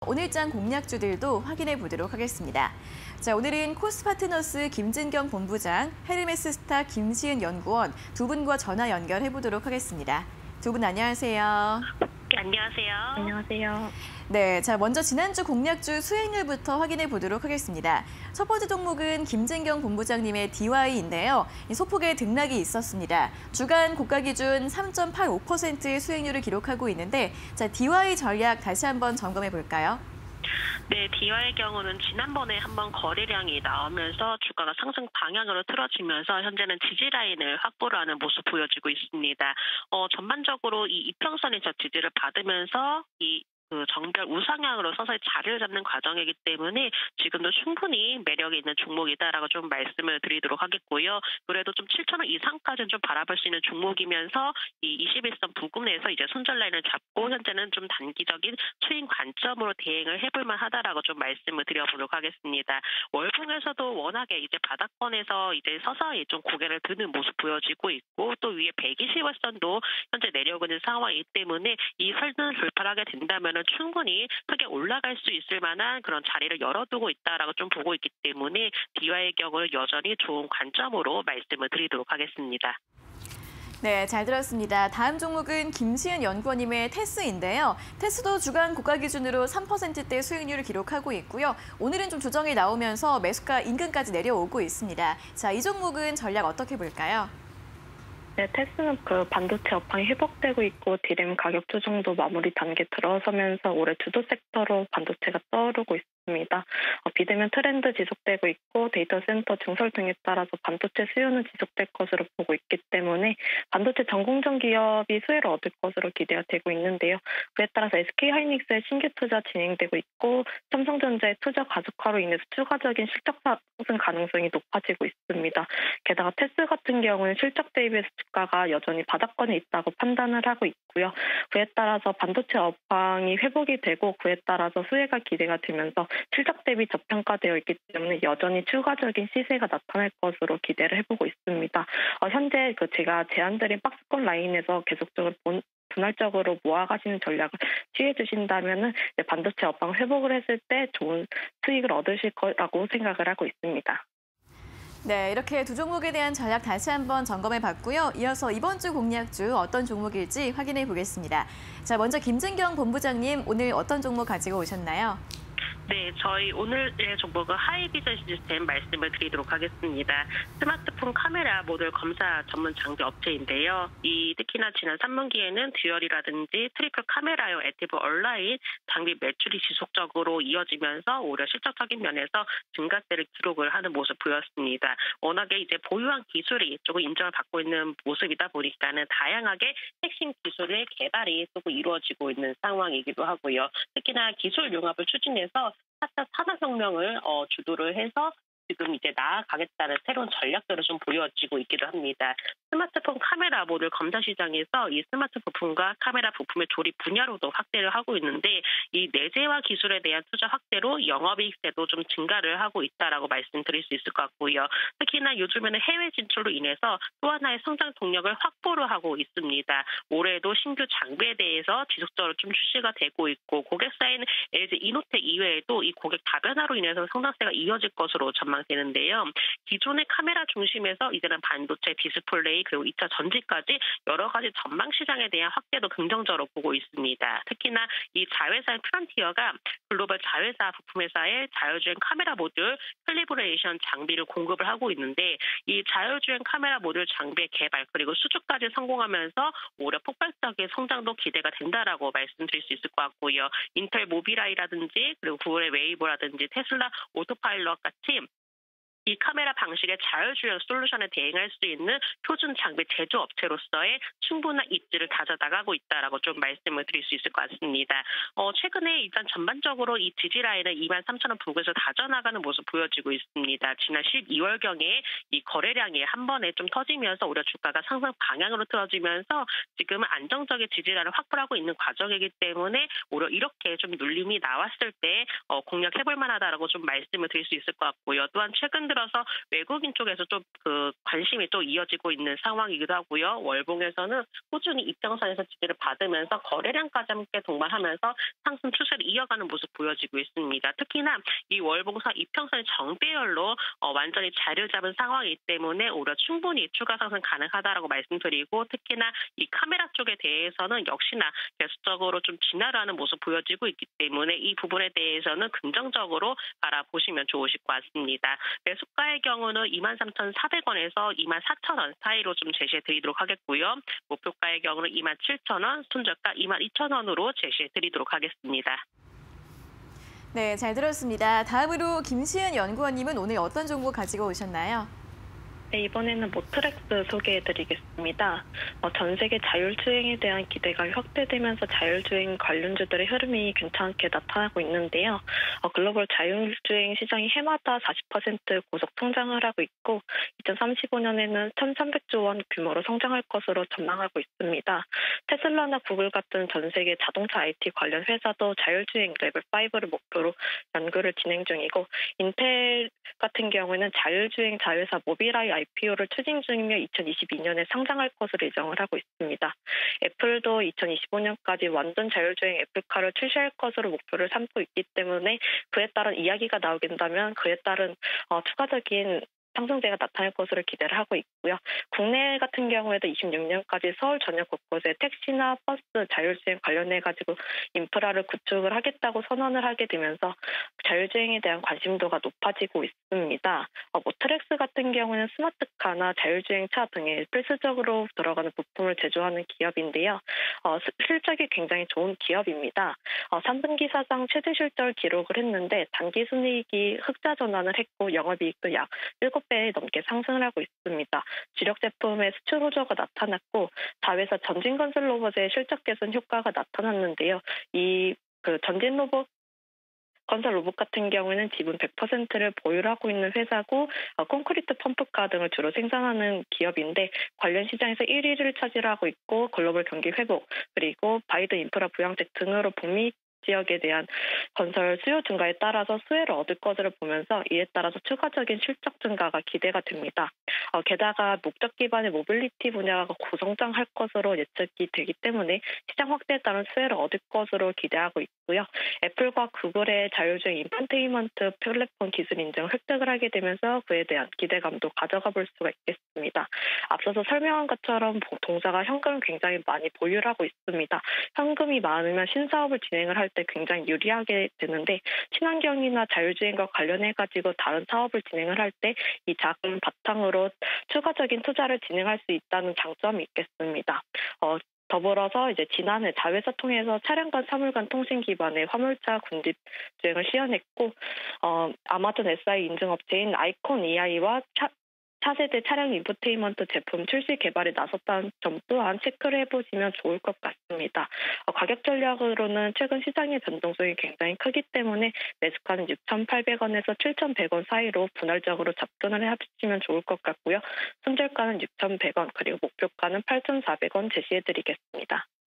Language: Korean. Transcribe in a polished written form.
오늘장 공략주들도 확인해 보도록 하겠습니다. 자, 오늘은 코스파트너스 김진경 본부장, 헤르메스스타 김시은 연구원 두 분과 전화 연결해 보도록 하겠습니다. 두 분 안녕하세요. 네, 안녕하세요. 안녕하세요. 네, 자 먼저 지난주 공략주 수익률부터 확인해 보도록 하겠습니다. 첫 번째 종목은 김진경 본부장님의 DY인데요. 소폭의 등락이 있었습니다. 주간 고가 기준 3.85%의 수익률을 기록하고 있는데, 자 DY 전략 다시 한번 점검해 볼까요? 네, DY의 경우는 지난번에 한번 거래량이 나오면서 주가가 상승 방향으로 틀어지면서 현재는 지지 라인을 확보를 하는 모습 보여지고 있습니다. 전반적으로 이 이평선에서 지지를 받으면서 정별 우상향으로 서서히 자리를 잡는 과정이기 때문에 지금도 충분히 매력이 있는 종목이다라고 좀 말씀을 드리도록 하겠고요. 그래도 좀 7,000원 이상까지는 좀 바라볼 수 있는 종목이면서 이 21선 부근 내에서 이제 손절 라인을 잡고 현재는 좀 단기적인 추인 관점으로 대응을 해볼 만하다라고 좀 말씀을 드려보도록 하겠습니다. 월봉에서도 워낙에 이제 바닥권에서 이제 서서히 좀 고개를 드는 모습 보여지고 있고, 또 위에 120월선도 현재 내려오고 있는 상황이기 때문에 이 선을 돌파하게 된다면 충분히 크게 올라갈 수 있을 만한 그런 자리를 열어두고 있다라고 좀 보고 있기 때문에 DY의 경우는 여전히 좋은 관점으로 말씀을 드리도록 하겠습니다. 네, 잘 들었습니다. 다음 종목은 김시은 연구원님의 테스인데요. 테스도 주간 고가 기준으로 3%대 수익률을 기록하고 있고요. 오늘은 좀 조정이 나오면서 매수가 인근까지 내려오고 있습니다. 자, 이 종목은 전략 어떻게 볼까요? 네, 테스는 반도체 업황이 회복되고 있고 디램 가격 조정도 마무리 단계 들어서면서 올해 주도 섹터로 반도체가 떠오르고 있습니다. 비대면 트렌드 지속되고 있고 데이터 센터 증설 등에 따라서 반도체 수요는 지속될 것으로 보고 있기 때문에 반도체 전공정 기업이 수혜를 얻을 것으로 기대가 되고 있는데요. 그에 따라서 SK하이닉스의 신규 투자 진행되고 있고 삼성전자의 투자 가속화로 인해서 추가적인 실적 상승 가능성이 높아지고 있습니다. 게다가 테스 같은 경우는 실적 대비해서 주가가 여전히 바닥권에 있다고 판단을 하고 있고요. 그에 따라서 반도체 업황이 회복이 되고 그에 따라서 수혜가 기대가 되면서 실적 대비 저평가되어 있기 때문에 여전히 추가적인 시세가 나타날 것으로 기대를 해보고 있습니다. 현재 제가 제안드린 박스권 라인에서 계속적으로 분할적으로 모아가시는 전략을 취해 주신다면은 반도체 업황 회복을 했을 때 좋은 수익을 얻으실 거라고 생각을 하고 있습니다. 네, 이렇게 두 종목에 대한 전략 다시 한번 점검해 봤고요. 이어서 이번 주 공략주 어떤 종목일지 확인해 보겠습니다. 자, 먼저 김진경 본부장님, 오늘 어떤 종목 가지고 오셨나요? 네, 저희 오늘의 종목은 하이비전 시스템 말씀을 드리도록 하겠습니다. 스마트폰 카메라 모듈 검사 전문 장비 업체인데요. 특히나 지난 3분기에는 듀얼이라든지 트리플 카메라용 액티브 온라인 장비 매출이 지속적으로 이어지면서 오히려 실적적인 면에서 증가세를 기록을 하는 모습 보였습니다. 워낙에 이제 보유한 기술이 조금 인정을 받고 있는 모습이다 보니까는 다양하게 핵심 기술의 개발이 조금 이루어지고 있는 상황이기도 하고요. 특히나 기술 융합을 추진해서 4차 산업혁명을 주도를 해서 지금 이제 나아가겠다는 새로운 전략들을 좀 보여지고 있기도 합니다. 스마트폰 카메라 모듈 검사 시장에서 이 스마트 부품과 카메라 부품의 조립 분야로도 확대를 하고 있는데, 이 내재화 기술에 대한 투자 확대로 영업이익세도 좀 증가를 하고 있다라고 말씀드릴 수 있을 것 같고요. 특히나 요즘에는 해외 진출로 인해서 또 하나의 성장 동력을 확보를 하고 있습니다. 올해도 신규 장비에 대해서 지속적으로 좀 출시가 되고 있고, 고객사인 LG 이노텍 이외에도 이 고객 다변화로 인해서 성장세가 이어질 것으로 전망되는데요. 기존의 카메라 중심에서 이제는 반도체, 디스플레이, 그리고 2차 전지까지 여러 가지 전망 시장에 대한 확대도 긍정적으로 보고 있습니다. 특히나 이 자회사인 프론티어가 글로벌 자회사 부품회사의 자율주행 카메라 모듈 캘리브레이션 장비를 공급을 하고 있는데, 이 자율주행 카메라 모듈 장비의 개발 그리고 수주까지 성공하면서 오히려 폭발적인 성장도 기대가 된다라고 말씀드릴 수 있을 것 같고요. 인텔 모비라이라든지 그리고 구글의 웨이보라든지 테슬라 오토파일럿 같이 이 카메라 방식의 자율주행 솔루션에 대응할 수 있는 표준 장비 제조업체로서의 충분한 입지를 다져나가고 있다라고 좀 말씀을 드릴 수 있을 것 같습니다. 최근에 일단 전반적으로 이 지지 라인을 23,000원 부근에서 다져나가는 모습 보여지고 있습니다. 지난 12월경에 이 거래량이 한 번에 좀 터지면서 오히려 주가가 상승 방향으로 틀어지면서 지금은 안정적인 지지 라인을 확보하고 있는 과정이기 때문에 오히려 이렇게 좀 눌림이 나왔을 때 공략해볼 만하다라고 좀 말씀을 드릴 수 있을 것 같고요. 또한 최근 들어서 외국인 쪽에서 좀 관심이 또 이어지고 있는 상황이기도 하고요. 월봉에서는 꾸준히 이평선에서 지지를 받으면서 거래량까지 함께 동반하면서 상승 추세를 이어가는 모습 보여지고 있습니다. 특히나 이 월봉사 이평선의 정배열로 완전히 자리를 잡은 상황이기 때문에 오히려 충분히 추가 상승 가능하다라고 말씀드리고, 특히나 이 카메라 쪽에 대해서는 역시나 계속적으로 좀 진화를 하는 모습 보여지고 있기 때문에 이 부분에 대해서는 긍정적으로 바라보시면 좋으실 것 같습니다. 매수가의 경우는 23,400원에서 24,000원 사이로 좀 제시해 드리도록 하겠고요. 목표가의 경우는 27,000원, 손절가 22,000원으로 제시해 드리도록 하겠습니다. 네, 잘 들었습니다. 다음으로 김시은 연구원님은 오늘 어떤 정보 가지고 오셨나요? 네, 이번에는 모트렉스 소개해드리겠습니다. 전 세계 자율주행에 대한 기대가 확대되면서 자율주행 관련주들의 흐름이 괜찮게 나타나고 있는데요. 글로벌 자율주행 시장이 해마다 40% 고속 성장을 하고 있고 2035년에는 1,300조 원 규모로 성장할 것으로 전망하고 있습니다. 테슬라나 구글 같은 전 세계 자동차 IT 관련 회사도 자율주행 레벨 5를 목표로 연구를 진행 중이고, 인텔 같은 경우에는 자율주행 자회사 모빌아이 IPO를 추진 중이며 2022년에 상장할 것으로 예정을 하고 있습니다. 애플도 2025년까지 완전 자율주행 애플카를 출시할 것으로 목표를 삼고 있기 때문에 그에 따른 이야기가 나오게 된다면 그에 따른 추가적인 상승세가 나타날 것으로 기대를 하고 있고요. 국내 같은 경우에도 26년까지 서울 전역 곳곳에 택시나 버스 자율주행 관련해가지고 인프라를 구축을 하겠다고 선언을 하게 되면서 자율주행에 대한 관심도가 높아지고 있습니다. 모트렉스 같은 경우는 스마트카나 자율주행차 등에 필수적으로 들어가는 부품을 제조하는 기업인데요. 실적이 굉장히 좋은 기업입니다. 3분기 사상 최대 실적을 기록을 했는데 단기 순이익이 흑자 전환을 했고 영업이익도 약 7배 넘게 상승을 하고 있습니다. 주력 제품의 수출 호조가 나타났고 자회사 전진건설 로봇의 실적 개선 효과가 나타났는데요. 전진 로봇 건설 로봇 같은 경우에는 지분 100%를 보유하고 있는 회사고 콘크리트 펌프카 등을 주로 생산하는 기업인데 관련 시장에서 1위를 차지하고 있고 글로벌 경기 회복 그리고 바이든 인프라 부양책 등으로 북미 지역에 대한 건설 수요 증가에 따라서 수혜를 얻을 것으로 보면서 이에 따라서 추가적인 실적 증가가 기대가 됩니다. 게다가 목적 기반의 모빌리티 분야가 고성장할 것으로 예측이 되기 때문에 시장 확대에 따른 수혜를 얻을 것으로 기대하고 있고요. 애플과 구글의 자율주행 인포테인먼트 플랫폼 기술 인증을 획득을 하게 되면서 그에 대한 기대감도 가져가 볼 수가 있겠습니다. 앞서서 설명한 것처럼 동사가 현금을 굉장히 많이 보유를 하고 있습니다. 현금이 많으면 신사업을 진행을 할 때 굉장히 유리하게 되는데 친환경이나 자율주행과 관련해가지고 다른 사업을 진행을 할 때 이 자금 바탕으로 추가적인 투자를 진행할 수 있다는 장점이 있겠습니다. 더불어서 이제 지난해 자회사 통해서 차량간 사물간 통신 기반의 화물차 군집 주행을 시연했고 아마존 SI 인증업체인 아이콘 EI와 차세대 차량 인포테인먼트 제품 출시 개발에 나섰다는 점 또한 체크를 해보시면 좋을 것 같습니다. 가격 전략으로는 최근 시장의 변동성이 굉장히 크기 때문에 매수가는 6,800원에서 7,100원 사이로 분할적으로 접근을 해주시면 좋을 것 같고요. 손절가는 6,100원 그리고 목표가는 8,400원 제시해드리겠습니다.